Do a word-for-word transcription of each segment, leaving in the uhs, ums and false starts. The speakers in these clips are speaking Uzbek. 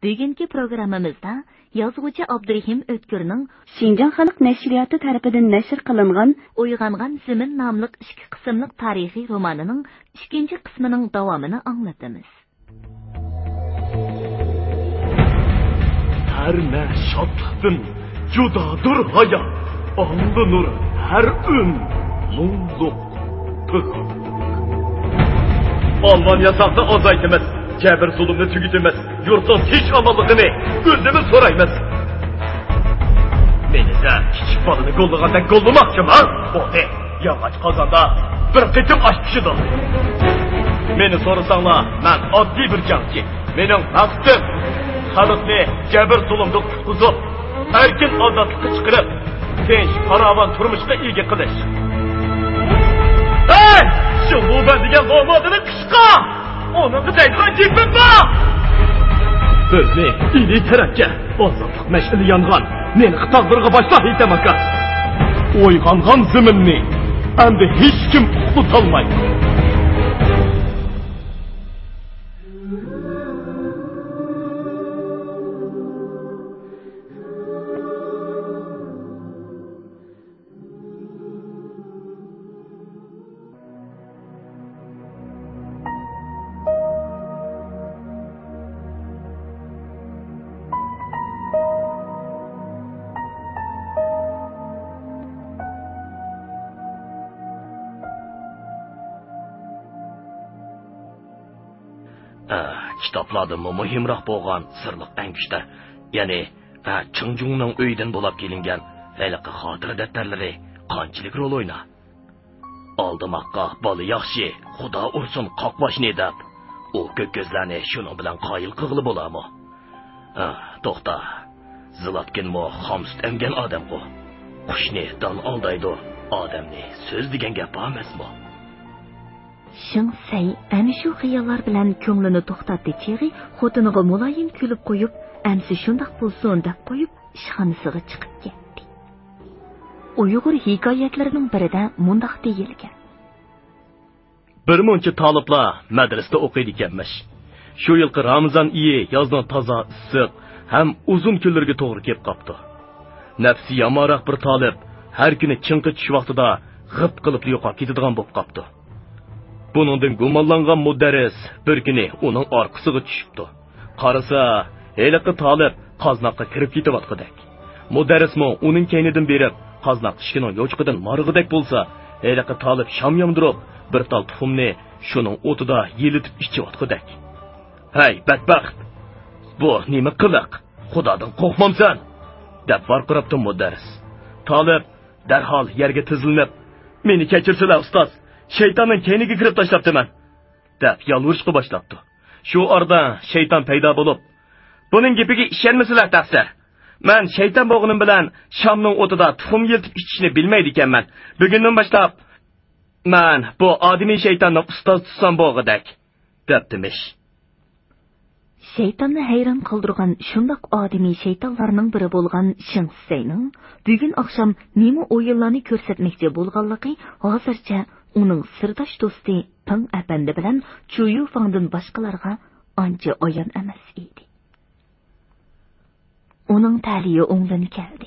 Bugungi programmamizda yozuvchi Abdurahim O'tkirning Şinjan Xalq Nashriyoti tarafidan nashr qilingan Uyg'ongan Zimin nomli ikki qismlik tarixiy romanining ikkinchi qismining davomini anglatamiz. Her ne şadlıktin judadır hayat, anlanır her ün, mulluk, tıkı. Almanya sakta azaytımız, cebir zulümünü tükütümüz, yurtun hiç amallıkını özümüz soraymız. Beni de küçük balını kolluganda kollamakçım ha? O ne? Yağaç kazanda bir kıtım aşkışıdır. Beni sorusanla, ben adli bir cankçı. Benim maksadım, halıklı cebir zulümdük tutuzup, erkin azatlıkı çıkırıp, genç paravan turmuşka ilgi kılış. Hey! Şu bu bendigen olmadığını kışka! Onun kızaydıran cipim var! Özne, iyiliği terekke, azatlık meşgili yangan, neni kıtağdırgı başla hitemaka. Oygangan ziminni, hem de hiç kim tutalmaydı. Kitaplarda muhimroq bo'lgan sirliq angishlar, ya'ni Chunjungning uyidan bo'lib kelingan haliqi xotira daftarlari qanchalik rol o'yna. Oldimoqqa bola yaxshi, xudo ursin qoqboshni deb, u ko'k ko'zlarni shuning bilan qoyil qilg'ili bo'ladimi? Ha, to'xta. Zilatkinmo xomsut emgan odam-ku. Qushni don aldaydi, odamni so'z degan gap emasmi? Shingsay ana shu xiyollar bilan ko'nglini to'xtatdi chig'i, xotiniga muloyim kulib qo'yib, "Amsi shundoq bo'lsin" deb qo'yib, ishxonasiga chiqib ketdi. Uyg'ur hikoyatlarining birida mundaq deyilgan. Bir muncha taliblar madrasada o'qiydi ekanmish. Shu yilqi Ramazon oyi yozning toza issiq ham uzun kunlarga to'g'ri kelib qopti. Nafsi yamoq bir talib har kuni chinqi tush vaqtida g'ib qilib yo'qolib ketadigan bo'lib qopti. Buningdan gumonlangan mudarris bir kuni uning orqasiga tushibdi. Qarasa, heliqi talib qaznaqqa kirib ketayotgandek. Mudarrismo uning keynidan berib, qaznaq ishkining yo'chqidan marg'idek bo'lsa, heliqi talib sham yondirib, bir tal tuxumni shuning o'tida yelitib ichayotgandek. "Hey, badbaxt! Bu nima qiliq? Xudodan qo'rqmamsan?" deb varqirabdi mudarris. Talib darhol yerga tizilib, "Meni kechirsilar, ustoz. Shaytonning keyniga kirib tashlabdiman" deb yolvurishga boshlabdi. Shu orada shayton paydo bo'lib, "Buning gapiga ishonmasizlar taqsir. Men shayton bo'g'inim bilan shamning o'tida tuxum yeltib ichishni bilmaydi ekanman. Bugundan boshlab men bu odimiy shaytonni ustoz tutsam bo'g'idak" debdimish. Shaytonni hayron qoldirgan shundoq odimiy shaytonlarning biri bo'lgan Shingsayning bugun oqshom nima o'yinlarni ko'rsatmoqchi bo'lganligi hozircha uning sirdosh do'sti Ping apandi bilan Chuyu Fangdan boshqalarga ancha ayon emas edi. Uning ta'liyi o'ngdan keldi.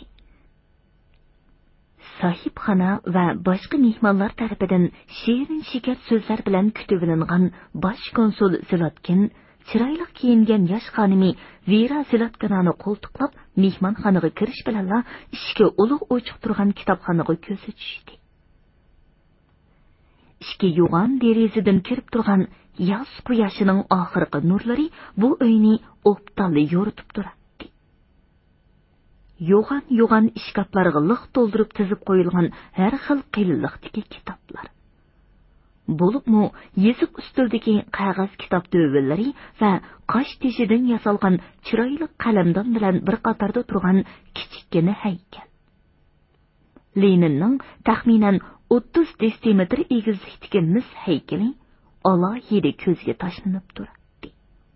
Sahibxona va boshqa mehmonlar tarafidan shirin shikar so'zlar bilan kutib olingan bosh konsul Zilatkin chiroyli kiyingan yosh xonimi Vera Zilatkinani qo'ltiqlab mehmonxonaga kirish bilan ishga ulug' ochiq turgan kitobxonaga ko'zi tushdi. Ishga yo'g'on derazadan kirib turgan yoz quyoshining oxirgi nurlari bu uyni o'ptalli yo'ritib turardi. Yo'g'on yo'g'on ishkaplarga liq to'ldirib tizib qo'yilgan har xil qiyinlikdagi kitoblar. Bo'libmi yeziq ustidagi qog'oz kitob dovillari va qosh teshidan yasalgan chiroyli qalamdon bilan bir qatorda turgan kichikkina haykal. Leninning taxminan o'ttiz desimetr egizlikdagi mis haykali alohida ko'zga tashlanib turardi.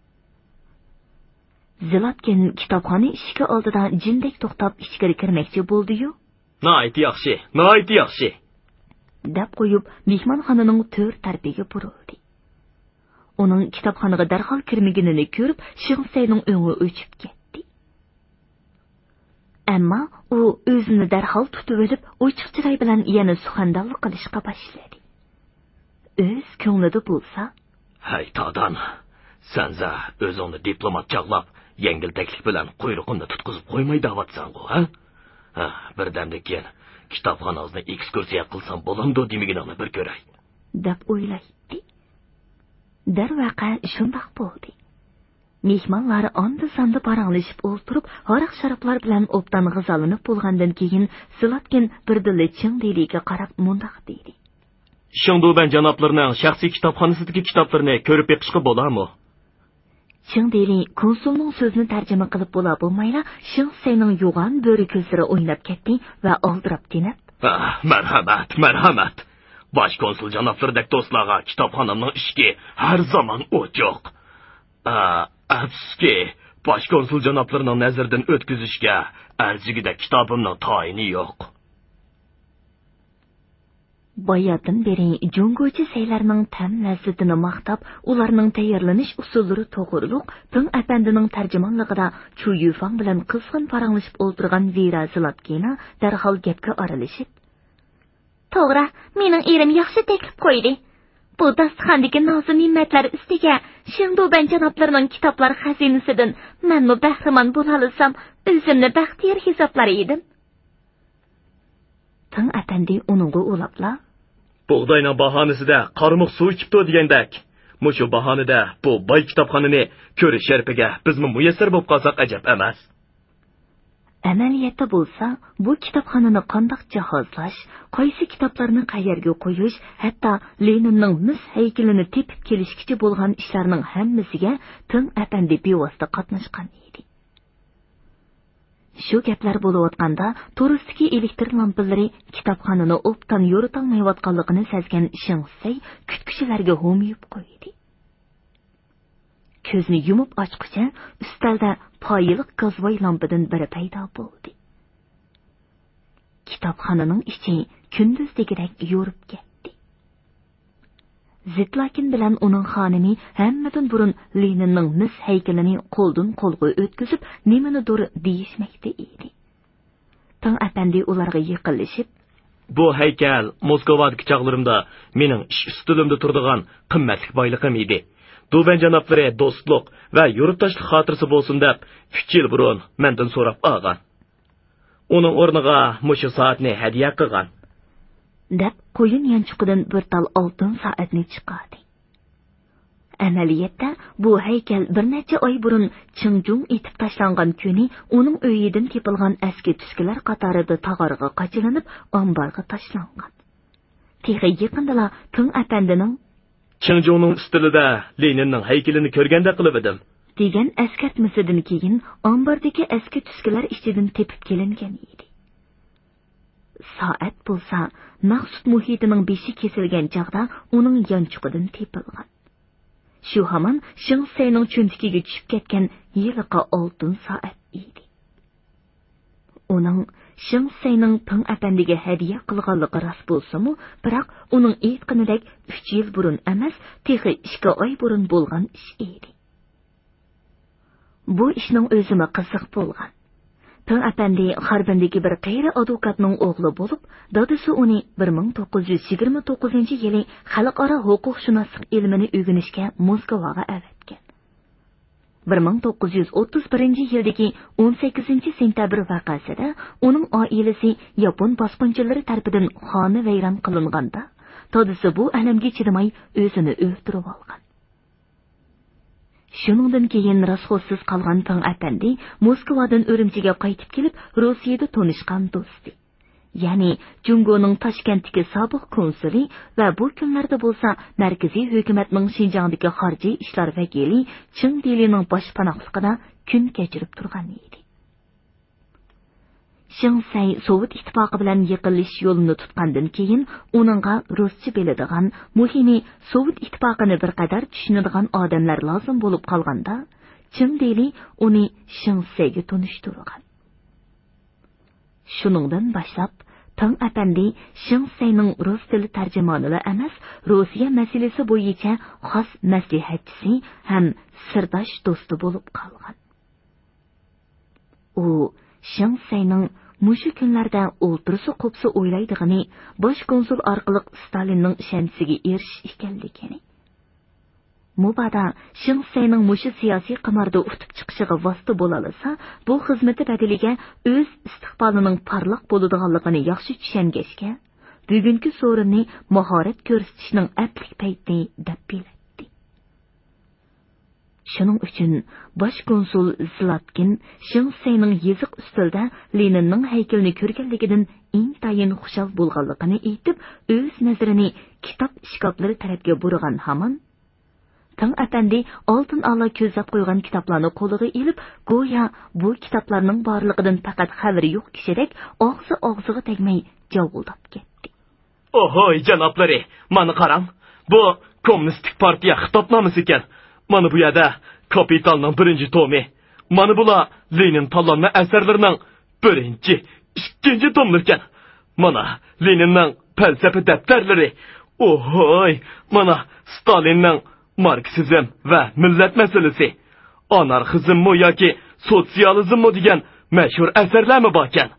Zilatkin kitobxona eshigi oldida jindek to'xtab ichkari kirmoqchi bo'ldi-yu, "Noiti yaxshi, noiti yaxshi" deb qo'yib mehmonxonaning to'rt tarafiga burildi. uning kitobxonaga darhol kirmaganini ko'rib, Shingsayning o'ngi o'chib ketdi. Ammo u o'zini darhol tutib olib, ochiq chiroy bilan yana suxandonlik qilishga boshladi. O'z ko'nglida bo'lsa, "Hay Tadan, senza o'zingni diplomat chaqlab, yengiltaklik bilan quyrug'ini tutqizib qo'ymay davatsan-ku, ha? Ha, birdamdan keyin kitobxonangizni ekskursiya qilsam bo'lamdi demaginingni bir ko'ray" deb o'ylaydi. Darvaqa shundoq bo'ldi. Mehmonlar onda-sonda paranglashib o'ltirib, haraq sharoblar bilan obdan g'izolanib bo'lgandan keyin Zlatkin birdilla Chingdeliga qarab mundoq dedi. "Shingduban janoblarining shaxsiy kitobxonasidagi kitoblarni ko'rib beqishga bo'ladimi?" Chingdeli konsulning so'zini tarjima qilib bo'la bo'lmayla, Shingsayning yo'g'on bo'ri ko'zlari o'ynab ketdi va oldirab tinib, "Ah, marhamat, marhamat. Bosh konsul janoblaridek do'stlarga kitobxonamning ishki har zaman ochiq. Ah, afsuski, bosh konsul janoblarining nazaridan o'tkazishga arzigida kitobimning tayini yo'q." Bayatdan beri jungochi saylarning tam lazzatini maqtab, ularning tayyorlanish usullari to'g'riliq, Ping apandining tarjimonligida Chu Yufang bilan qizg'in paranglashib o'ltirgan Vera Zlatkina darhol gapga aralashib, "To'g'ri, mening erim yaxshi taklif qo'ydi. Bu dasturxondagi nozik ne'matlar ustiga Shingduban janoblarining kitoblar xazinasidan menmi bahramand bo'la olsam, o'zimni baxtiyor hisoblar edim." Ping apandi uningga ulabla, "Bug'doyning bahonasida qarmoq suv ichibdi degandak. Mushu bahonada bu boy kitobxonani ko'rish sharpiga bizmi muyassar bo'lib qolsak ajab emas." Amaliyotda bo'lsa, bu kitobxonani qandoq jihozlash, qaysi kitoblarni qayerga qo'yish, hatto Leninning mis haykalini tepib kelishgacha bo'lgan ishlarning hammasiga Ping apandi bevosita qatnashgan edi. Shu gaplar bo'layotganda, To'risdagi elektr lampalari kitobxonani obdan yo'ritolmayotganligini sezgan Shingsay kutkuchilarga ho'miyib qo'ydi. Ko'zni yumib ochqicha, ustalda poyiliq gazvoy lampadan biri paydo bo'ldi. Kitobxonaning ichi kunduzdagidak yo'rib ketdi. Zlatkin bilan uning xonimi hammadan burun Leninning mis haykalini qo'ldan qo'lga o'tkazib, nimanidir deyishmoqda edi. Ping apandi ularga yaqinlashib, "Bu haykal Moskvadagi chog'larimda mening ish ustulimda turadigan qimmatli boyliqim edi. Duban janoblari do'stlik va yurtdoshlik xotirasi bo'lsin deb uch yil burun mendan so'rab olgan. Uning o'rniga mushu soatni hadya qilgan" deb qo'yin yanchiqidan bir tal oltin soatni chiqardi. Amaliyotda bu haykal bir necha oy burun Chingjung etib tashlangan kuni uning uyidan tepilgan eski tuskilar qatorida tog'orga qochilinib, omborga tashlangan. Texi yaqindala Ping apandining "Chingjungning ustilida Leninning haykalini ko'rganda qilib edim" degan eskartmasidan keyin ombordagi eski tuskilar ichidan tepib kelingan edi. Soat bo'lsa, maqsud muhitining beshi kesilgan chaqda uning yanchiqidan tepilgan. Shu hamon Shingsayning cho'ntikiga tushib ketgan yiliqa oltin soat edi. Uning Shingsayning Ping apandiga hadiya qilganligi rost bo'lsa-mu, biroq uning aytganidek uch yil burun emas, texi ikki oy burun bo'lgan ish edi. Bu ishning o'zimi qiziq bo'lgan. Ping apandi Xarbindagi bir qayri advokatning o'g'li bo'lib, dadasi uni bir ming to'qqiz yuz yigirma to'qqizinchi yili xalqaro huquqshunoslik ilmini o'rganishga Moskvaga avatgan. bir ming to'qqiz yuz o'ttiz birinchi yildagi o'n sakkizinchi sentabr vaqasida uning oilasi Yapon bosqinchilari tomonidan xona vayron qilinganda, dadasi bu alamga chidamay o'zini o'ldirib olgan. Shuningdan keyin rasxossiz qolgan Ping apandi Moskvadan Urumchiga qaytib kelib, Rossiyada tanishgan do'sti, ya'ni Jungoning Toshkentdagi sobiq konsuli va bu kunlarda bo'lsa markaziy hukumatning Xinjiangdagi xorijiy ishlar vakili Chingdelining boshpanohligida kun kechirib turgan edi. Shingsay Sovet ittifoqi bilan yaqinlashish yo'lini tutgandan keyin uningga ruscha biladigan, muhimi Sovet ittifoqini bir qadar tushunadigan odamlar lozim bo'lib qolganda, Chingdeli uni Shingsayga tanishtirgan. Shuningdan boshlab Tang apandi Shingsayning rus tili tarjimoni emas, Rossiya masalasi bo'yicha xos maslahatchisi ham sirdosh do'sti bo'lib qolgan. U Shingsayning mushu kunlarda o'ltirsa qo'psa o'ylaydigani bosh konsul orqali Stalinning ishonchiga erishish ekanligini. Mubada Shingsayning mushu siyosiy qamarda utib chiqishiga vosita bo'lalasa, bu xizmati badiliga o'z istiqbolining parlaq bo'ladiganligini yaxshi tushungachga, bugungi so'rinni mahorat ko'rsatishning aplik payti deb biladi. Shuning uchun bosh konsul Zlatkin Shingsayning yeziq ustilda Leninning haykalini ko'rganligidan intayin xushal bo'lganligini aytib, o'z nazarini kitob ishkoplari tarafga burgan hamon Tang apandi oltin alla ko'zlab qo'ygan kitoblarni qo'liga ilib, go'yo bu kitoblarning borligidan faqat xabari yo'q kishidek og'zi og'ziga tegmay javildab ketdi. Ohoy janoblari, mana qarang. Bu kommunistik partiya xitobnomasi ekan. Mana bu yerda Kapitalning birinchi tomi. Mana bular Lenin tanlanma asarlarining birinchi, ikkinchi tomlari ekan. Mana Leninning falsafa daftarlari. Ohoy, mana Stalinning Marksizm va millat masalasi, anarxizmmi yoki sotsializmmi degan mashhur asarlarmi bor ekan.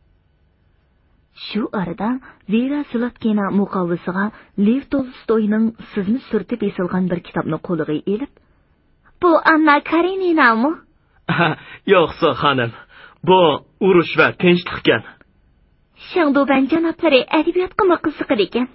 Shu arada Vera Zlatkina muqovisiga Lev Tolstoyning sizni surtib esilgan bir kitobni qo'liga elib, "Bu Anna Kareninami?" "Yo'qsa, xonim, bu urush va tinchlik ekan." "Shangdoban janoblari adabiyotga qiziqar ekan."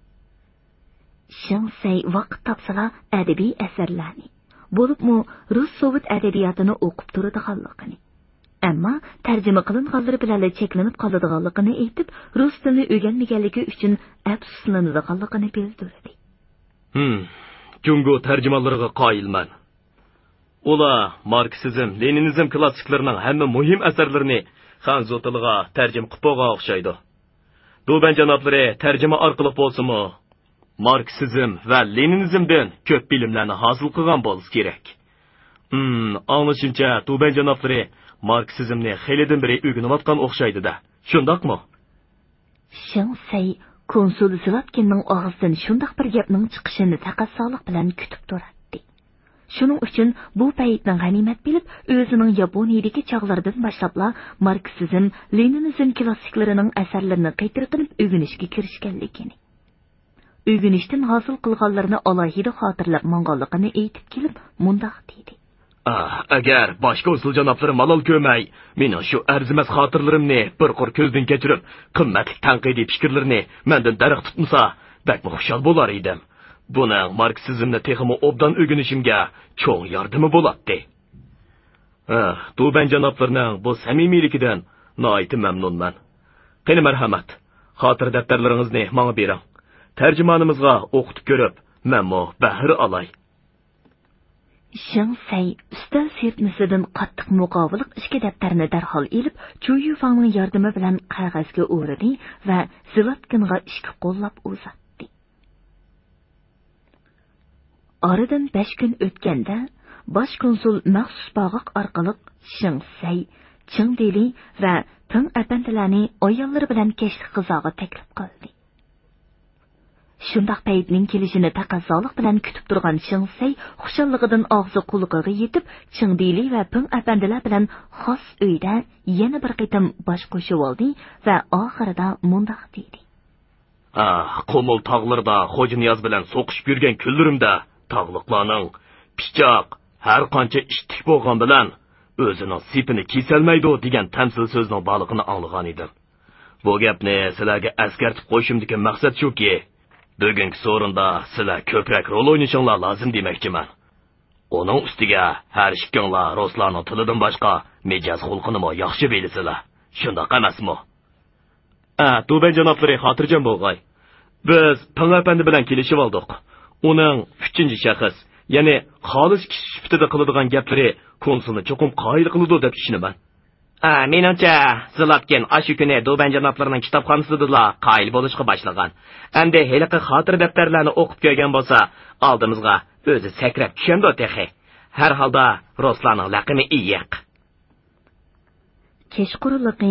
Shingsay vaqt topsalar adabiy asarlarni, bo'libmi rus sovet adabiyotini o'qib turadiganligini, ammo tarjima qilinganlari bilan cheklanib qoladiganligini aytib, rus tilini o'rganmaganligi uchun afsuslanadiganligini bildirdi. Hmm, Jungo tarjimalariga qoyilman. Ular Marksizm, Leninizm klassiklarining hamma muhim asarlarini xanzo tiliga tarjima qilib qo'ygan o'xshaydi. Do'ban janoblari tarjima orqali bo'lsa-mu, Marksizm va Leninizmdan ko'p bilimlarni hosil qilgan bo'lishi kerak. Hmm, anglashimcha Do'ban janoblari Marksizmni xelidan beri o'rganayotgan o'xshaydi-da. Shundaqmi? Shingsay konsul Zlatkinning og'zidan shundoq bir gapning chiqishini taqassolik bilan kutib turardi. Shuning uchun bu paytni g'animat bilib, o'zining Yaponiyadagi chog'laridan boshlabla Marksizm, Leninizm klassiklarining asarlarini qaytirib o'rganishga kirishganligini, o'rganishdan hosil qilganlarini alohida xotirlab mongonligini aytib kelib, mundaq dedi. Ah, agar boshqa usul janoblari malol ko'may, mening shu arzimas xotirlarimni bir qor ko'zdan kechirib, qimmatli tanqidiy fikrlarni mendan daraxt tutmasa, bak xushal bo'lar edim. Buning Marksizmni texmi obdan o'rganishimga cho'ng yordami bo'ladi. Ah, Do'ban janoblarining bu samimiyligidan nihoyat mamnunman. Qani marhamat, xotir daftarlaringizni menga bering. Tarjimonimizga o'qitib ko'rib, menmo bahri olay. Shingsay ustal sertmisidan qattiq muqobillik ishga daftarni darhol elib, Chuyufangning yordami bilan qog'ozga o'radi va Zlatkinga ishga qo'llab uzatdi. Oradan besh kun o'tganda, bosh konsul maxsus bog'iq orqali Shingsay, Chingdeli va Tang apandilarni ayollar bilan kechki qizoqqa taklif qildi. Shundaq paytning kelishini taqazzolik bilan kutib turgan Shingsay xushalligidan og'zi quliqiga yetib, Chingdeli va Ping apandilar bilan xos uyda yana bir qitim bosh qo'shib oldi va oxirida mundaq dedi. Ah, Qomul tog'larda Xo'janiyaz bilan so'qishib yurgan kunlarimda tog'liqlarning pichoq har qancha ishtik bo'lgan bilan o'zining sipini kesolmaydi degan tamsil so'zning borlig'ini anglagan edim. Bu gapni sizlarga askartib qo'yishimdagi maqsad shuki, bugungi so'rinda sizlar ko'proq rol o'ynashinglar lozim demoqchiman. Uning ustiga har ikkinglar ruslarning tilidan boshqa mijoz xulqini mo yaxshi bilasizlar. Shundoq emasmi? Ah, Do'ban janoblari xotirjam bo'lg'ay. Biz Ping apandi bilan kelishib oldik. Uning uchinchi shaxs, ya'ni xolis kishi sifatida qiladigan gaplari konsulni cho'qim qoyil qiladi deb tushunaman. Ah, menimcha Zlatkin ashu kuni Do'ban janoblarining kitobxonasida qoyil bo'lishga boshlagan. Endi heliqi xotir daftarlarni o'qib ko'rgan bo'lsa, oldimizga o'zi sakrab tushandi texi. Har holda ruslarning laqimi iyiq. Kechqurunligi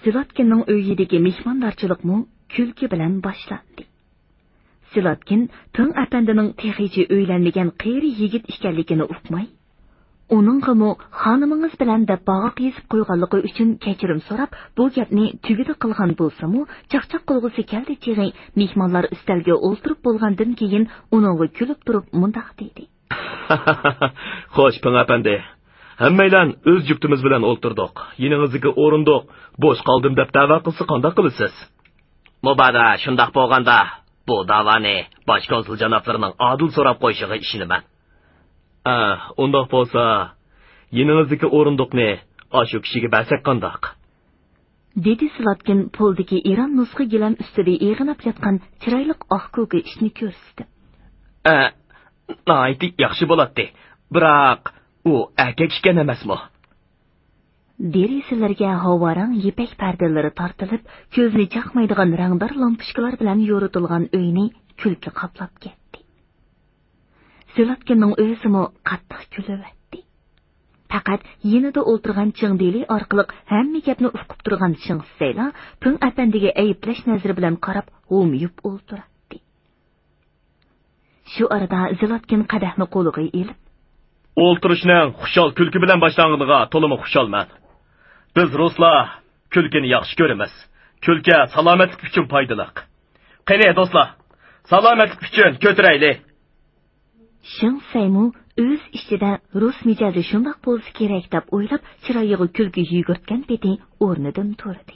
Zilotkinning uyidagi mehmondorchilikmi kulki bilan boshlandi. Zilotkin Tong apandining texichi uylanmagan qeri yigit ekanligini uqmay, uningmi xonamingiz bilan deb bog'iq yezib qo'yganligi uchun kechirim so'rab, bu gapni tugida qilgan bo'lsa-mu, chaqchaq qilg'usi keldi chig'i mehmonlar ustalga o'ltirib bo'lgandan keyin uningga kulib turib mundaq dedi. Xo'sh, Tong apandi, hammaylar o'z juftimiz bilan o'ltirdik. Yiningizga o'rindiq, bo'sh qoldim deb da'vo qilsa qanday qilasiz? Mubada shundoq bo'lganda, bu da'voni bosh konsul janoblarining adil so'rab qo'yishiga ishonaman. Ah, undoq bo'lsa, yiningizga o'rindiqni ashu kishiga bersak qandoq? Dedi Zilotkin poldagi Iran nusxa gilam ustida eg'inab yotgan chiroyli oq ko'ki ishni ko'rsatdi. Ah, nayti yaxshi bo'ladi. Biroq u erkak ishgan emasmi? Derazalarga havorang yipak pardalari tortilib, ko'zni chaqmaydigan rangdor lampochkalar bilan yoritilgan uyni kulki qoplab ketdi. Zilotkinning o'zimi qattiq kulib-etdi. Faqat yenida o'ltirgan Chingdeli orqali hamma gapni uqib turgan Chingsayla Tong apandiga ayiblash nazari bilan qarab, o'miyib o'ltirdi. Shu arada Zilotkin qadahni qo'liga elib, o'ltirishning xushal kulki bilan boshlanganiga to'liq xushalman. Biz ruslar kulkini yaxshi ko'ramiz. Kulka salomatlik uchun foydali. Qani do'stlar, salomatlik uchun ko'taraylik. Shingsaymu o'z ichida rus mijozi shundoq bo'lsa kerak deb o'ylab, chiroyiga kulki yugurtgan beti o'rnidan turdi.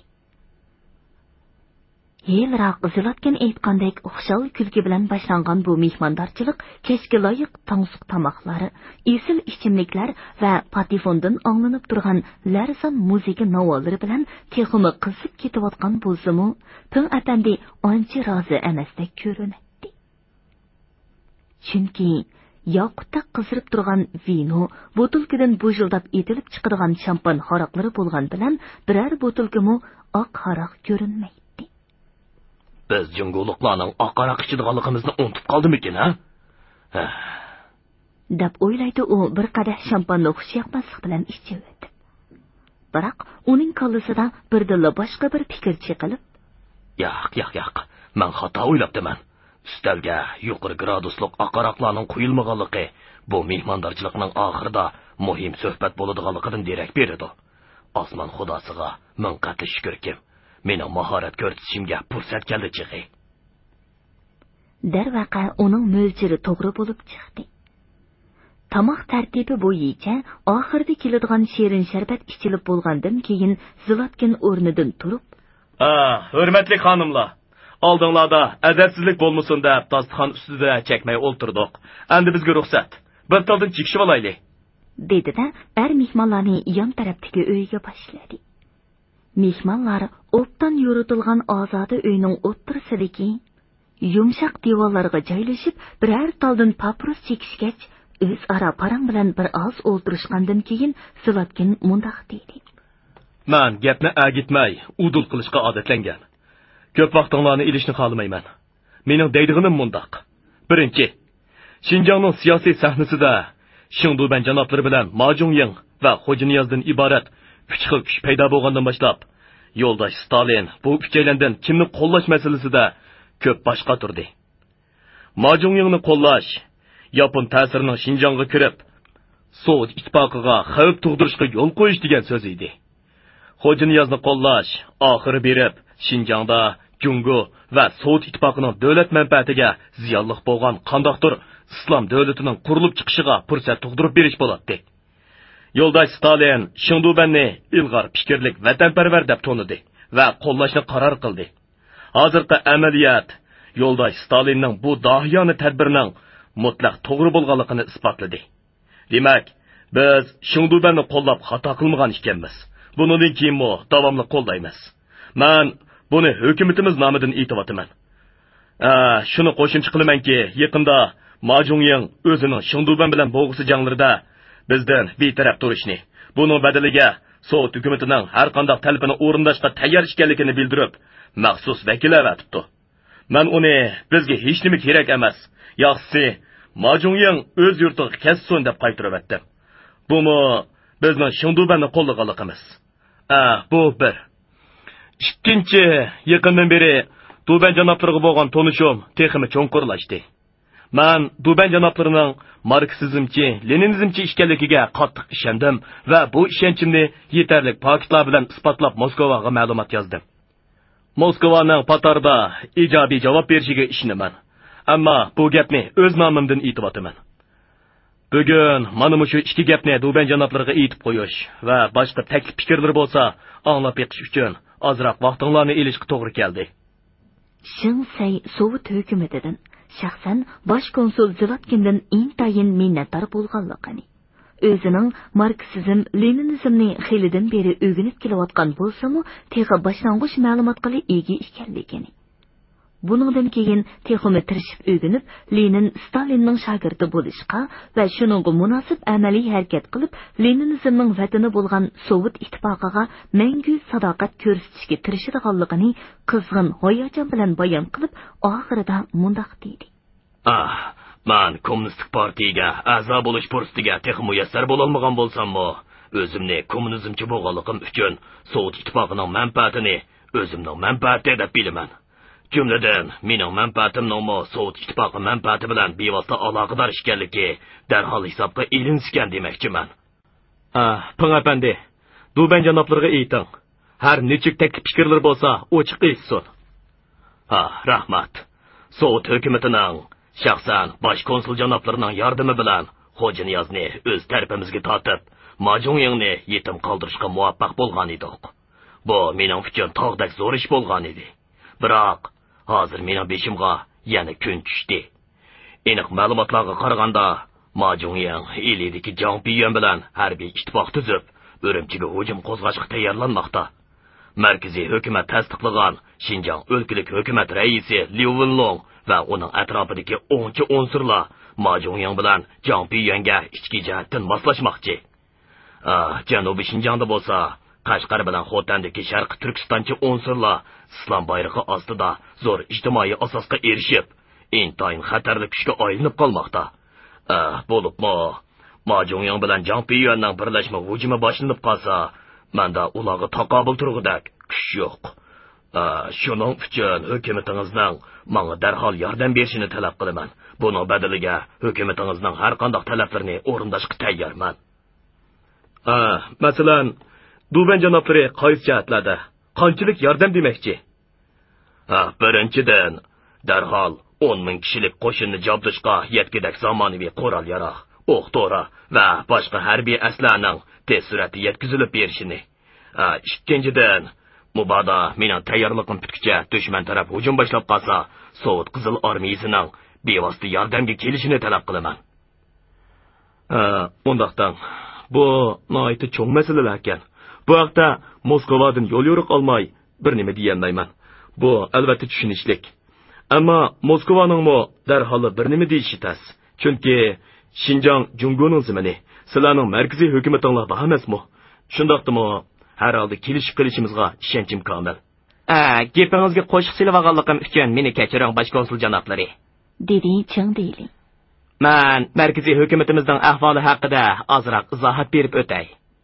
Yelroq Zilotkin aytgandek xushal kulki bilan boshlangan bu mehmondorchilik kechki loyiq tansuq tamoqlari, esil ichimliklar va patifondan anglanib turgan larzon muzika navollari bilan texmi qizib ketayotgan bo'lsa-mu, Tong apandi ancha rozi emasdek ko'rinadi. Chunki yoqutda qizirib turgan vino, botilkadan bo'jildab etilib chiqadigan shampan haroqlari bo'lgan bilan biror botilkami oq haroq ko'rinmaydi. Biz junguliqlarning oq haroq ichadiganligimizni unutib qoldimikin, ha? deb o'ylaydi u bir qadah shampanni xushyoqmaslik bilan ichib o'tdi. Biroq uning qallasida birdilla boshqa bir fikr chiqilib, "Yo'q, yo'q, yo'q. Men xato o'ylabdiman. Ustalga yuqori graduslik aqaroqlarning qo'yilmaganligi bu mehmondorchilikning oxirida muhim suhbat bo'ladiganligidan derak beradi. Osmon xudosiga ming qatli shukrkim, mening mahorat ko'rsatishimga fursat keldi chig'i." Darvaqa uning mo'ljiri to'g'ri bo'lib chiqdi. Tamoq tartibi bo'yicha oxirida keladigan shirin sharbat ichilib bo'lgandan keyin Zilotkin o'rnidan turib, "Ah, hurmatli xonimlar, oldinglarda adabsizlik bo'lmasin deb dasturxon ustida chekmay o'ltirdik. Endi bizga ruxsat. Bir taldan chekishib olaylik." dedi-da, er mehmonlarni yon tarafdagi uyga boshladi. Mehmonlar o'pdan yuritilgan ozoda uyning o'ttirsidagi yumshoq devorlarga joylashib, biror taldan papiros chekishgach, o'zaro parang bilan bir oz o'ltirishgandan keyin Zilotkin mundaq dedi: "Men gapni agitmay, udul qilishga odatlangan. Ko'p vaqtinglarni ilishni xohlamayman. Mening deydiganim mundaq. Birinchi, Xinjiangning siyosiy sahnasida Shingduban janoblari bilan Ma Jungying va Xo'janiyozdan iborat uch xil kuch paydo bo'lgandan boshlab, yo'ldosh Stalin bu uchaylandan kimni qo'llash masalasida ko'p boshqa turdi. Ma Jungyingni qo'llash Yapon ta'sirining Xinjiangga kirib, Sovet ittifoqiga xavf tug'dirishga yo'l qo'yish degan so'z edi. Xo'janiyozni qo'llash oxiri berib, Xinjiangda Jungo va Sovet ittifoqining davlat manfaatiga ziyonli bo'lgan qandoqdir islom davlatining qurilib chiqishiga fursat tug'dirib berish bo'ladi. Yo'ldosh Stalin Shingdubanni ilg'or fikrlik vatanparvar deb to'nidi va qo'llashni qaror qildi. Hozirgi amaliyot yo'ldosh Stalinning bu dohiyona tadbirining mutlaq to'g'ri bo'lganligini isbotladi. Demak, biz Shingdubanni qo'llab xato qilmagan ekanmiz. Bundan keyinmi davomli qo'llaymiz. Men buni hukumatimiz nomidan aytyapman. Ah, shuni qo'shimcha qilamanki, yaqinda Ma Jungying o'zining Shingduban bilan bo'g'isi janglarida bizdan betaraf turishni, buning badaliga Sovet hukumatining har qanday talabini o'rindashga tayyor ekanligini bildirib, maxsus vakil avatibdi. Men uni bizga hech nima kerak emas, yaxshisi Ma Jungying o'z yurtiga ketsin deb qaytarib etdim. Bumi bizning Shingdubanni qo'llaganligimiz. Ah, bu bir. ikkinchi, yaqindan beri Duban janoblariga bo'lgan tonishim texmi cho'nqurlashdi. Men Duban janoblarining marksizmchi, leninizmchi ekanligiga qattiq ishondim va bu ishonchimni yetarli faktlar bilan isbotlab Moskvaga ma'lumot yozdim. Moskvaning Patarda ijobiy javob berishiga ishonaman. Ammo bu gapni o'z nomimdan aytib o'taman. Bugun mana shu ikki gapni Duban janoblariga aytib qo'yish va boshqa taklif fikrlar bo'lsa, anglab yiqish uchun ozroq vaqtinglarni elishga to'g'ri keldi. Shinsay Sovet hukumatidan shaxsan bosh konsul Zlatkindan intayin minnatdor bo'lganligini, o'zining marksizm, leninizmni xilidan beri o'rganib kelayotgan bo'lsa-mu, texi boshlang'ich ma'lumotga ega ekanligini. Buningdan keyin texmi tirishib o'rganib, Lenin Stalinning shogirdi bo'lishga va shuningga munosib amaliy harakat qilib, leninizmning vatani bo'lgan Sovet ittifoqiga mangu sadoqat ko'rsatishga tirishadiganligini qizg'in hayajon bilan bayon qilib, oxirida mundoq dedi. Ah, men kommunistik partiyaga a'zo bo'lish fursatiga texmi muyassar bo'la olmagan bo'lsam-mu, o'zimni kommunizmchi bo'lganligim uchun Sovet ittifoqining manfaatini o'zimning manfaati deb bilaman. Cümleden, mening manfaatimning Sovet ittifoqi manfaati bilan bevosita aloqador ekanligi darhol hisobga ilingan demoqchiman. Ah, Ping apandi, Duban janoblariga ayting. Har nechuk taklif fikrlar bo'lsa, ochiq aytsin. Ha, rahmat. Sovet hukumatining shaxsan bosh konsul janoblarining yordami bilan Xo'janiyozni o'z tarafimizga tortib, Majonyingni yetim qoldirishga muvaffaq bo'lgan edik. Bu mening uchun tog'dak zo'r ish bo'lgan edi. Biroq hozir mening beshimga yana kun tushdi. Aniq ma'lumotlarga qaraganda, Majonying Ilidagi Jang Piyan bilan harbiy ittifoq tuzib, Urumchiga hujum qo'zg'ashga tayyorlanmoqda. Markaziy hukumat tasdiqlagan Xinjiang o'lkalik hukumat raisi Liu Wenlong va uning atrofidagi o'nchi unsurlar Majonying bilan Jang Piyanga ichki jihatdan moslashmoqchi. Ah, Janubiy Xinjiangda bo'lsa, Qashqar bilan Xotandagi Sharq Turkistonchi unsurlar islom bayrog'i ostida zo'r ijtimoiy asosga erishib, intayin xatarli kuchga aylanib qolmoqda. Ah, bo'libmi, Majonying bilan Jang Piyanning birlashma hujumi boshlanib qolsa, menda ularga taqobil turg'udak kuch yo'q. Ah, shuning uchun hukumatingizning menga darhol yordam berishini talab qilaman. Buning badaliga hukumatingizning har qanday talablarini o'rindashga tayyorman. Ah, masalan, Duban janoblari qaysi jihatlarda qanchalik yordam demoqchi? Ha, birinchidan, darhol o'n ming kishilik qo'shinni jobdishga yetkidek zamonaviy qurol-yarog', o'q-to'ra va boshqa harbiy aslarning tez sur'atda yetkazilib berishini. Ha, ikkinchidan, mubada mening tayyorligim bitguncha dushman taraf hujum boshlab qolsa, Sovet qizil armiyasining bevosita yordamga kelishini talab qilaman. Ha, undaqdan bu noiti cho'ng masalalar ekan. Bu haqda Moskvadan yo'l yo'riq olmay bir nima deyolmayman. Bu albatta tushunishlik. Ammo Moskvaning mo darhol bir nima deyishi tas. Chunki Xinjiang Jungoning zimini, sizlarning markaziy hukumatinglar bor emasmi? Shundaqdimi, har holda kelishib qilishimizga ishonchim komil. Ah, gapingizga qo'shiq silib olganligim uchun meni kechiring bosh konsul janoblari, dedi Chang Deyli. Men markaziy hukumatimizning ahvoli haqida ozroq izohat berib o'tay.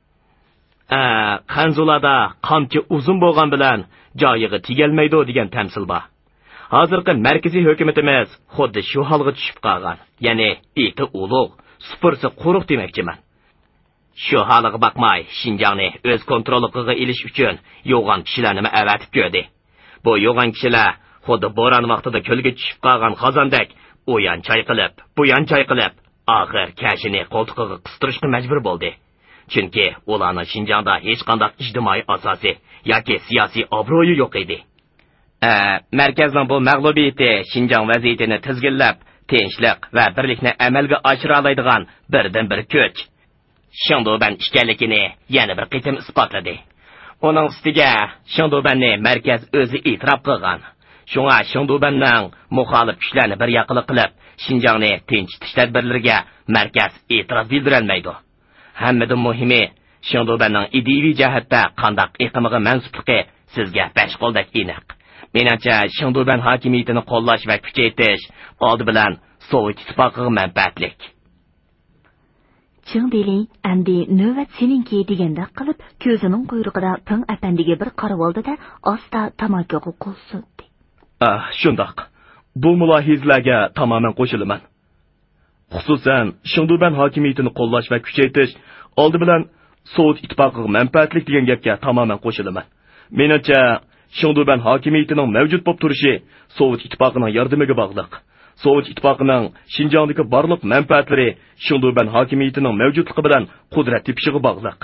Qanzulada qamchi uzun bo'lgan bilan joyiga tegelmaydi degan tamsil bor. Hozirgi markaziy hukumatimiz xuddi shu holga tushib qolgan. Ya'ni eti ulug', supursi quruq demoqchiman. Shu holiga bakmay, Xinjiangni o'z kontroliga ilish uchun yo'g'on kishilarni avatib ko'rdi. Bu yo'g'on kishilar xuddi bo'ron vaqtida ko'lga tushib qolgan xazondak, u yon chayqilib, bu yon chayqilib, oxir kashini qo'ltiqiga qistirishga majbur bo'ldi. Chunki ularning Xinjiangda hech qanday ijtimoiy asosi yoki siyosiy obro'yi yo'q edi. Markazning bu mag'lubiyati Xinjiang vaziyatini tizginlab, tinchlik va birlikni amalga oshira oladigan birdan-bir kuch. Shangduban ekanligini yana bir qitim isbotladi. Uning ustiga Shangdubanni markaz o'zi e'tirof qilgan. Shunga Shangdubanning muxolif kuchlarni bir yoqli qilib, Xinjiangni tinchitish tadbirlariga markaz e'tirof bildirolmaydi. Hammadan muhimi, Shangdubanning ideaviy jihatda qanday iqimiga mansubligi sizga besh qo'ldak aniq. Menimcha, Shangduban hokimiyatini qo'llash va kuchaytirish oldi bilan Sovet ittifoqiga manfaatlik. Чың Дели әмді нөвәт сеніңки дегенді қылып, көзінің құйрығыда Пың әпәндіге бір қарып алды да, аста тамакыға қол созды. Ah, shundoq. Bu mulohizlarga tamamen qo'shilaman. Xususan, Shingduban hokimiyatini qo'llash va kuchaytirish oldi bilan Sovet ittifoqiga manfaatlik degan gapga tamamen qo'shilaman. Menimcha, Shingduban hokimiyatining mavjud bo'lib turishi Sovet ittifoqining yordamiga bog'liq. Sovet ittifoqining Xinjiangdagi barliq manfaatlari Shingduban hokimiyatining mavjudligi bilan qudrat tepishiga bog'liq.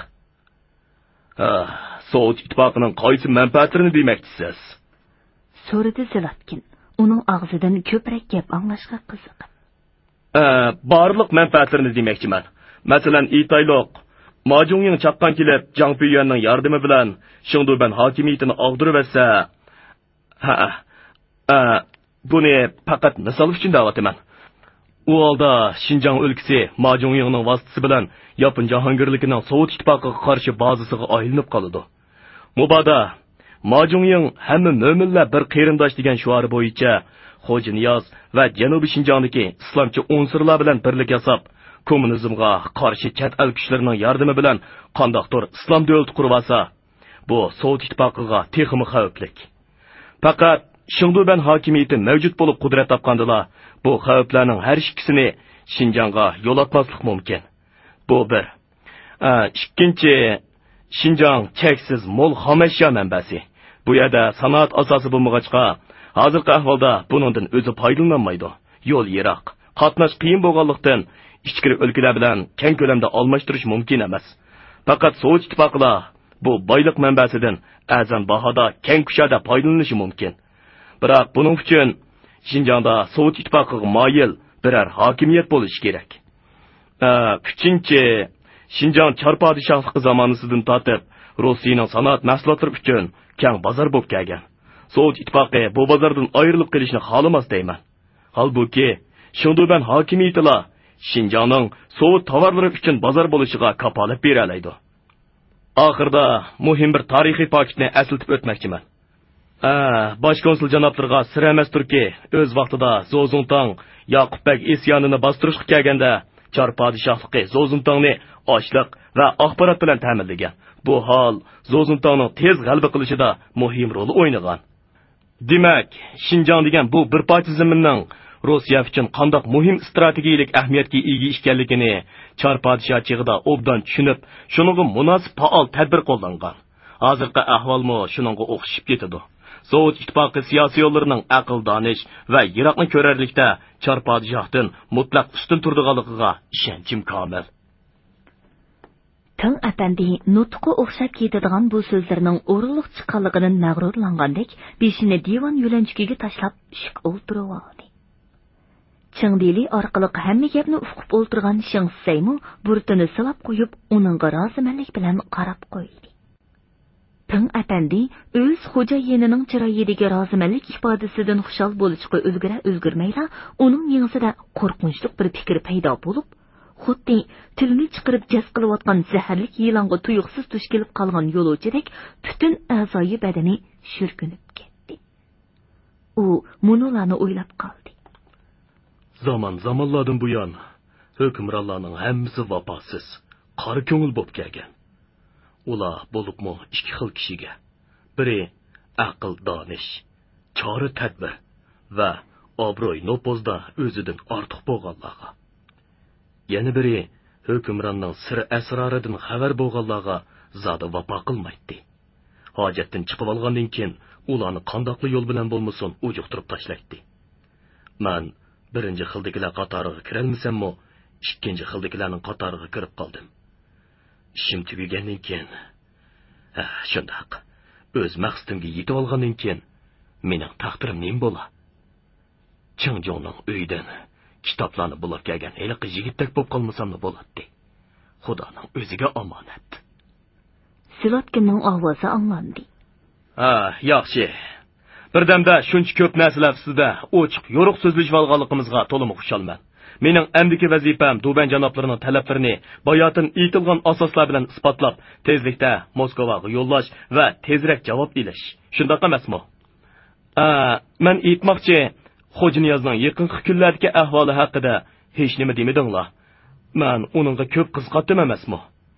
Ah, Sovet ittifoqining qaysi manfaatlarini demoqchisiz? So'radi Zlatkin. Uning og'zidan ko'proq gap anglashga qiziqib. Ah, barliq manfaatlarini demoqchiman. Masalan, Itayloq Ma Zhongying chaqqan kelib, Jiang Puyanning yordami bilan Shingduban hokimiyatini og'dirib etsa, ha, ha, buni faqat misol uchun da'vataman. U holda Xinjiang o'lkasi Ma Zhongyingning vositasi bilan Yapon jahongirligining Sovet ittifoqiga qarshi bazasiga aylanib qoladi. Mubada Ma Zhongying hamma mo'minlar bir qarindosh degan shuari bo'yicha Xo'janiyoz va Janubiy Xinjiangdagi islomchi unsurlar bilan birlik yasab, kommunizmga qarshi chet el kuchlarining yordami bilan qandoqdir islom davlati qurib olsa, bu Sovet ittifoqiga texmi xavfli. Faqat Shingduban hokimiyati mavjud bo'lib qudrat topgandilar, bu xavflarning har ikkisini Xinjiangga yo'latmaslik mumkin. Bu bir. Ikkinchi, Xinjiang cheksiz mo'l xomashyo manbasi. Bu yerda sanoat asosi bo'lmag'achqa, hozirgi ahvolda buningdan o'zi foydalanolmaydi. Yo'l yiroq, qatnash qiyin bo'lganlikdan ichkiri o'lkalar bilan keng ko'lamda almashtirish mumkin emas. Faqat Sovet ittifoqilar bu boylik manbasidan azam bahoda keng kuchada foydalanishi mumkin. Biroq buning uchun Xinjiangda Sovet ittifoqiga moyil biror hokimiyat bo'lishi kerak. Uchinchi, Xinjiang Char podshohligi zamonasidan tortib Rossiyaning sanoat mahsulotlari uchun keng bozor bo'lib kelgan. Sovet ittifoqi bu bozordan ayrilib qolishni xohlamas deyman. Holbuki, Shingduban hokimiyatilar Xinjiangning Sovet tovarlari uchun bozor bo'lishiga kafolat bera oladi. Oxirda muhim bir tarixiy faktni eslatib o'tmoqchiman. Ah, bosh konsul janoblarga sir emas turki, o'z vaqtida Zozintang Yoqubbek isyonini bostirishga kelganda Char podshohligi Zozintangni ochliq va axborot bilan ta'minlagan. Bu hol Zozintangning tez g'alaba qilishida muhim rol o'ynagan. Demak, Xinjiang degan bu bir parcha zaminning Rossiya uchun qandoq muhim strategik ahamiyatga ega ekanligini Char podshohligida obdan tushunib, shuningga munosib faol tadbir qo'llangan. Hozirgi ahvolmi shuningga o'xshib ketadi. Sovet ittifoqi siyosiy yo'llarining aql donish va yiroqni ko'rarlikda Char podshohdan mutlaq ustun turdiganligiga ishonchim komil. Ping Apandi nutqi o'xshab ketadigan bu so'zlarning o'rinliq chiqqanligidan mag'rurlangandek, beshini divan yo'lanchikiga tashlab shik o'ltirib oldi. Ching Deli orqali hamma gapni uqib o'ltirgan Shing Saymu burtini silab qo'yib, uningga rozimanlik bilan qarab qo'ydi. Ping Apandi o'z xo'jayinining chiroyidagi rozimanlik ifodasidan xushal bo'lishga o'zgara o'zgirmayla, uning miyasida qo'rqinchli bir fikr paydo bo'lib, xuddi tilini chiqarib jas qilayotgan zaharlik yilonga tuyuqsiz tush kelib qolgan yo'lovchidek butun a'zoyi badani shirkinib ketdi. U munolarni o'ylab qoldi. Zaman zamonlardan buyon hukmronlarning hammasi vafosiz, qora ko'ngil bo'lib kelgan. Ular bo'libmi ikki xil kishiga. Biri aql donish, chora tadbir va obro'y nopozda o'zidan ortiq bo'lganlarga. Yana biri hukmronning sir asroridan xabar bo'lganlarga zodi vafo qilmaydi. Hojatdan chiqib olgandan keyin ularni qandoqli yo'l bilan bo'lmasin ujuqtirib tashlaydi. Men birinchi xildagilar qatoriga kirolmasammi, ikkinchi xildagilarning qatoriga kirib qoldim. Ishim tugagandan keyin, ha, shundoq, o'z maqsadimga yetib olgandan keyin mening taqdirim nima bo'lar? Chingjonning uyidan kitoblarni bulib kelgan eliqi yigitdek bo'lib qolmasammi bo'ladi. Xudoning o'ziga omonat. Zlatkinning ovozi anglandi. Ha, yaxshi. Birdamda shuncha ko'p narsalar ustida ochiq, yo'riq so'zlashib olganligimizga to'liq xushalman. Mening amdiki vazifam Duban janoblarining talaplarini bayotin aytilgan asoslar bilan isbotlab, tezlikda Moskvaga yo'llash va tezroq javob berish. Shundoq emasmi? A, men aytmoqchi, Xo'janiyozning yaqinqi kunlardagi ahvoli haqida hech nima demedinglar. man uningga ko'p qizqatdim emasmi?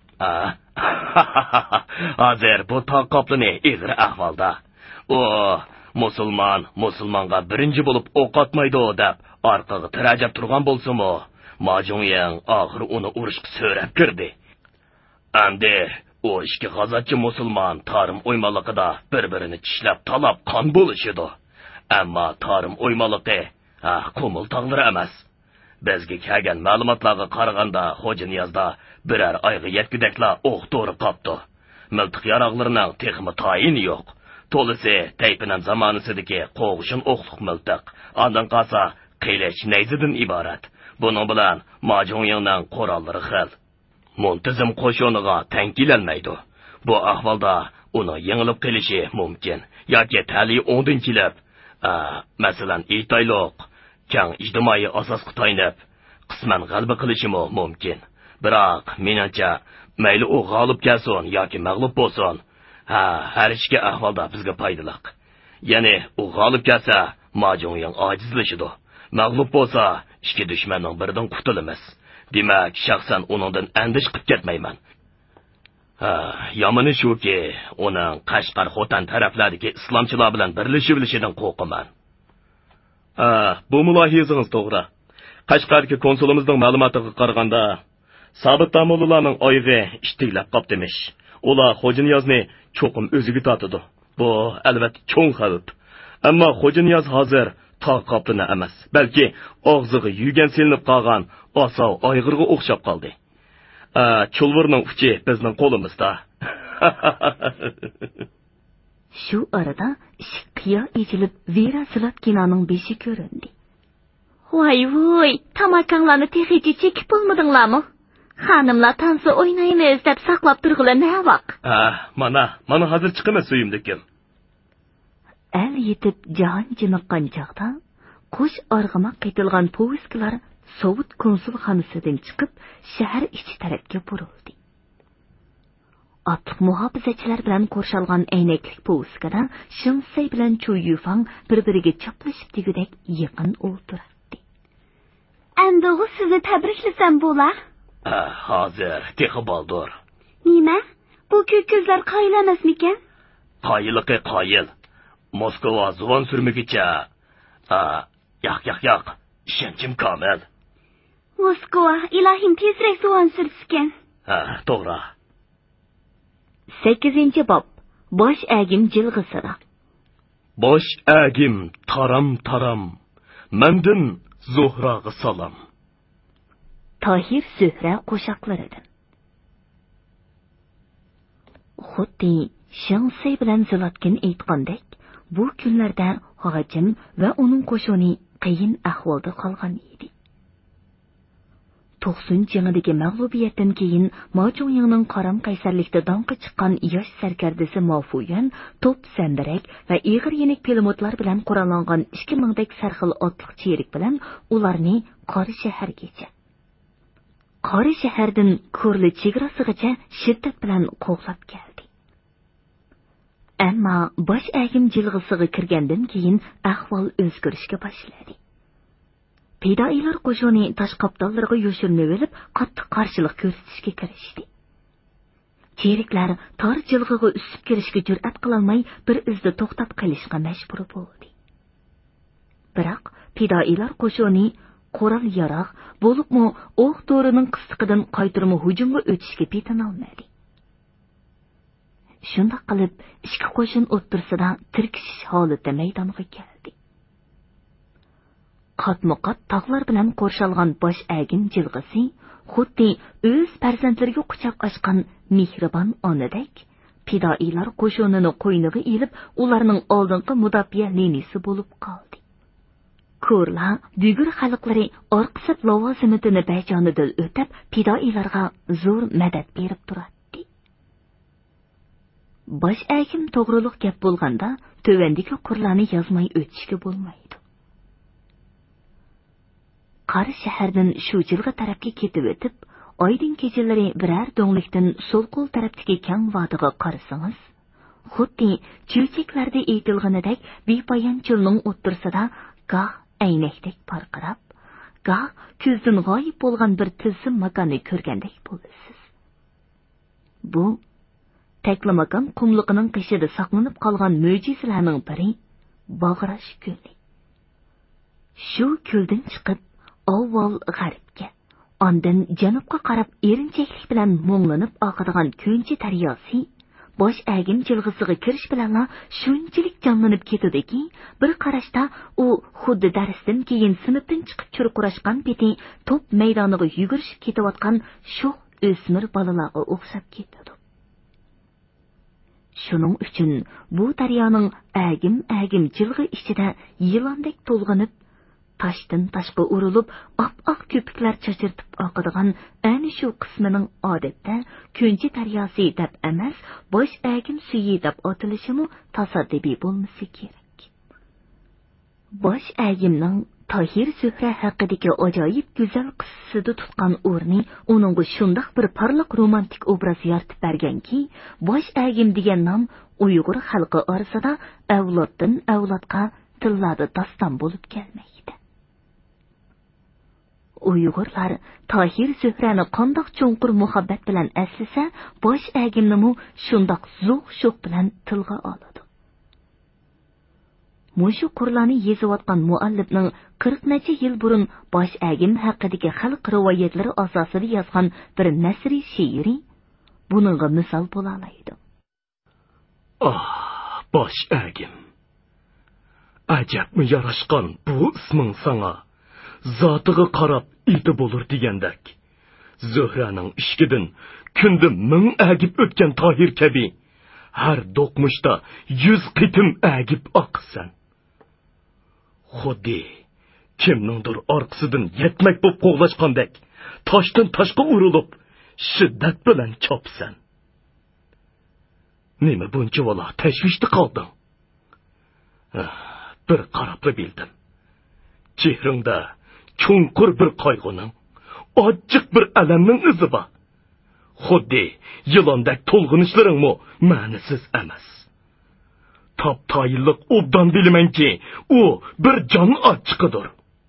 Hozir bu taqoplini egri ahvolda. O, musulmon musulmonga birinchi bo'lib o'q otmaydi deb orqaga tirajab turgan bo'lsa-mu, Majonyang oxir uni urushga so'rab kirdi. Endi o ikki g'azotchi musulmon tarim o'ymaligida bir-birini tishlab talab qon bo'lishidi. Ammo tarim o'ymaligi ha, Qo'mil tog'lari emas. Bizga kelgan ma'lumotlarga qaraganda Xo'janiyozda birer oyga yetkidekla o'q to'ri qopdi. Miltiq yaroqlarining texmi tayini yo'q. To'lisi taypinan zamonisidagi qo'g'ishin o'qliq miltiq. Ondan qolsa qilich nayzidan iborat. Buning bilan Majonyangning qurallari xil. Muntazam qo'shoniga teng kelolmaydi. Bu ahvolda uni yengilib qilishi mumkin yoki tali o'ndan kelib, masalan, Itayloq kang ijtimoiy asosga tayanib, qisman g'alaba qilishi mumkin. Biroq menimcha, mayli u g'olib kelsin yoki mag'lub bo'lsin, ha, har ikki ahvolda bizga foydali. Ya'ni u g'olib kelsa, Majonyang ojizlashidi. Mag'lub bo'lsa, ikki dushmanning biridan qutulamiz. Demak, shaxsan uningdan andish qilib ketmayman. Ha, yomoni shuki, uning Qashqar Xotan taraflaridagi islomchilar bilan birlashib olishidan qo'rqaman. Ha, bu mulohizingiz to'g'ri. Qashqardagi konsulimizning ma'lumotiga qaraganda, Sabit Tamollalarning oyig'i ishtiglab qopdimish. Ular Xo'janiyozni cho'qim o'ziga tortadi. Bu albatta cho'ng xavf. Ammo Xo'janiyoz hozir taqoplini emas, balki og'ziga yugan silinib qolgan asov ayg'irga o'xshab qoldi. A, chulvirning uchi bizning qo'limizda. Shu arada qiyo echilib Vera Zlatkinning beshi ko'rindi. Voy voy, tamakanglarni texichi chekib bo'lmadinglarmi? Xonimlar tansi o'ynaymiz deb saqlab turg'ila ne vaq? Ha, mana, mana hozir chiqamiz suyimdikim. Al yetib jahon jiniqqan chaqda qo'sh arg'amoq qaytilgan povisklar Sovet konsulxonasidan chiqib shahar ichi tarafga burildi. Atliq muhofizachilar bilan qo'rshalgan aynaklik poviskada Shinsay bilan Chu Yufang bir-biriga chaplashib degudek yaqin o'ltirdi. Endi u sizni tabriklasam bo'lar? Ha, hozir texi boldur. Nima? Bu ko'k ko'zlar qoyil emasmikan? Qoyiliqi qoyil. Moskva zuvon surmigicha. Ha, yo'q, yo'q, yo'q. Ishonchim komil. Moskva ilohim tezroq zuvon sursin. Ha, to'g'ri. sakkizinchi bob. Bosh agim jilg'isida. Bosh agim taram taram. Mendan Zuhraga salom. Tahir Zuhra qo'shoqlaridan. Xuddi Shinsay bilan Zlatkin aytgandek, bu kunlarda Hog'achim va uning qo'shoni qiyin ahvolda qolgan edi. to'qson jangidagi mag'lubiyatdan keyin Majonyangning qaram qaysarlikda donqa chiqqan yosh sarkardasi Mafuyan to'p sandarak va ig'ir yenik pilemotlar bilan qurollangan ikki ming dak sarxil otliq cherik bilan ularni Qori shahargacha, Qori shahardan Ko'rli chegarasigacha shiddat bilan qo'g'lab keldi. Ammo bosh agim jilg'isiga kirgandan keyin ahvol o'zgarishga boshladi. Fidoilar qo'shoni tashqabdollarga yoshirinib olib, qattiq qarshilik ko'rsatishga kirishdi. Cheriklar tor jilg'iga usib kirishga jur'at qilolmay bir izda to'xtab qolishga majbur bo'ldi. Biroq fidoilar qo'shoni qo'ral yaroq bo'libmi o'q to'rining qistiqidan qaytirma hujumga o'tishga petinolmadi. Shunda qilib ikki qo'shin o'ttirsida tirkishish holida maydonga keldi. Qatma-qat tog'lar bilan qo'rshalgan bosh agim jilg'isi xuddi o'z farzandlariga quchoq ochgan mehribon onadek fidoilar qo'shinini qo'yniga ilib ularning oldingi mudofaa liniyasi bo'lib qoldi. Ko'rlar bugur xalqlari orqasi lavozimini bajonida o'tab fidoilarga zo'r madad berib turadi. Bosh agim to'g'riliq gap bo'lganda tövendagi qurlarni yozmay o'tishga bo'lmaydi. Qari shahardan shu jilg'a tarafga ketib o'tib, oydin kechalari birar do'nglikdan so'l qo'l tarafdagi kang vodiga qarasangiz, xuddi chulchaklarda aytilganidek bepoyon cho'lning o'ttirsida goh aynakdek parqirab, Gah ko'zdan g'oyib bo'lgan bir tilsim makonni ko'rgandek bo'lasiz. Bu Taklamakon qumliqining qishida saqlanib qolgan mo'jizalarning biri Bag'rash ko'li. Shu ko'ldan chiqib, avval g'arbga, ondan janubga qarab erinchaklik bilan mo'nglanib oqadigan Ko'nchi daryosi bosh agim jilg'isiga kirish bilanla shunchalik jonlanib ketadiki, bir qarashda u xuddi darsdan keyin sinfdan chiqib churqurashgan peti top maydoniga yugurishib ketayotgan sho'x o'smir bolalarga o'xshab ketadi. Shuning uchun bu daryoning agim-agim jilg'i ichida yilondek to'lg'inib, tashdan tashqa urilib, oq-oq ko'piklar chachirtib oqadigan ana shu qismining odatda Ko'nchi daryosi deb emas, bosh agim suyi deb atilishimi tasoddibiy bo'lmasa kerak. Bosh agimning Tahir Zuhra haqidagi ajoyib go'zal qissasida tutgan o'rni uningga shundoq bir parlaq romantik obraz yaratib berganki, bosh agim degan nom Uyg'ur xalqi orasida avloddan avlodga tillarda daston bo'lib kelmoqda. Uyg'urlar Tahir Zuhrani qandoq cho'nqur muhabbat bilan aslasa, bosh agimni shundoq zo'q sho'q bilan tilga oladi. Mushu Qur'onni yezayotgan muallifning qirq necha yil burun bosh agim haqidagi xalq rivoyatlari asosida yozgan bir nasriy she'ri buningga misol bo'la oladi. Ah, bosh agim. Ajabmi yarashgan bu isming sana. Zotiga qarab iti bo'lur degandek. Zuhraning ishkidan kunda ming agib o'tgan Tahir kabi har do'qmishda yuz qitim agib oqsan. Xuddi kimningdir orqasidan yetmak bo'lib qo'g'lashgandek, toshdan toshga urilib, shiddat bilan chopsan. Nima buncha vola tashvishda qolding? Bir qarabla bildim. Chehringda cho'nqur bir qayg'uning, ochiq bir alamning izi bor. Xuddi yilondek to'lg'inishlaringmi ma'nisiz emas. Top tayillik obdan bilamanki, u bir jon ochiqidir.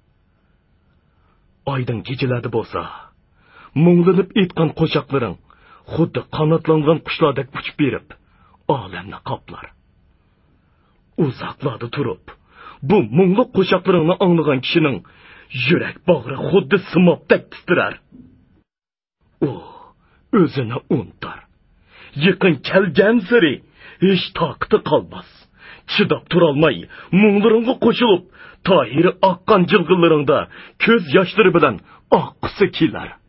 Aydın kechalarda bo'lsa, mo'nglanib etgan qo'shoqlaring xuddi qanotlangan qushlardek uchib berib, olamni qoplar. Uzoqlarda turib, bu mo'ngluq qo'shoqlaringni anglagan kishining yurak bag'ri xuddi simobdek titrar. U o'zini unutar. Yaqin kelgan sari hech toqati qolmas. Chidab turolmay, mo'nglaringga qo'shilib, Tahir oqqan jilg'illaringda ko'z yoshlari bilan oqqisi kelar.